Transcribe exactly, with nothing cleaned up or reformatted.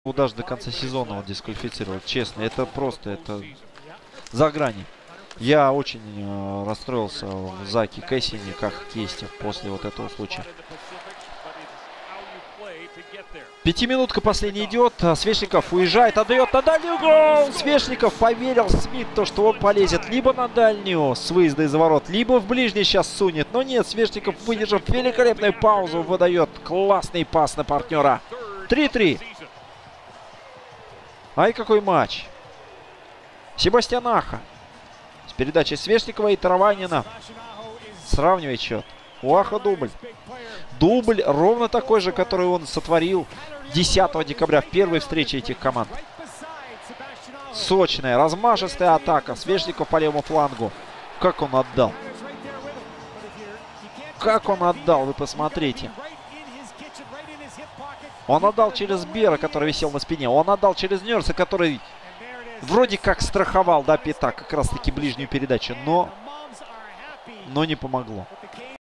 Даже до конца сезона он дисквалифицировал. Честно, это просто, это за грани. Я очень э, расстроился в Заке Кэссине, как хоккеисте, после вот этого случая. Пятиминутка последняя идет. Свешников уезжает, отдает на дальнюю гол. Свешников поверил Смит, то, что он полезет либо на дальнюю с выезда из ворот, либо в ближний сейчас сунет. Но нет, Свешников, выдержав великолепную паузу, выдает классный пас на партнера. три-три. Ай, какой матч. Себастьян Аха с передачей Свешникова и Тараванина сравнивает счет. У Аха дубль. Дубль ровно такой же, который он сотворил десятого декабря в первой встрече этих команд. Сочная, размашистая атака. Свешников по левому флангу. Как он отдал. Как он отдал, вы посмотрите. Он отдал через Бера, который висел на спине. Он отдал через Нерса, который вроде как страховал, да, Пятак, как раз таки ближнюю передачу. Но, но не помогло.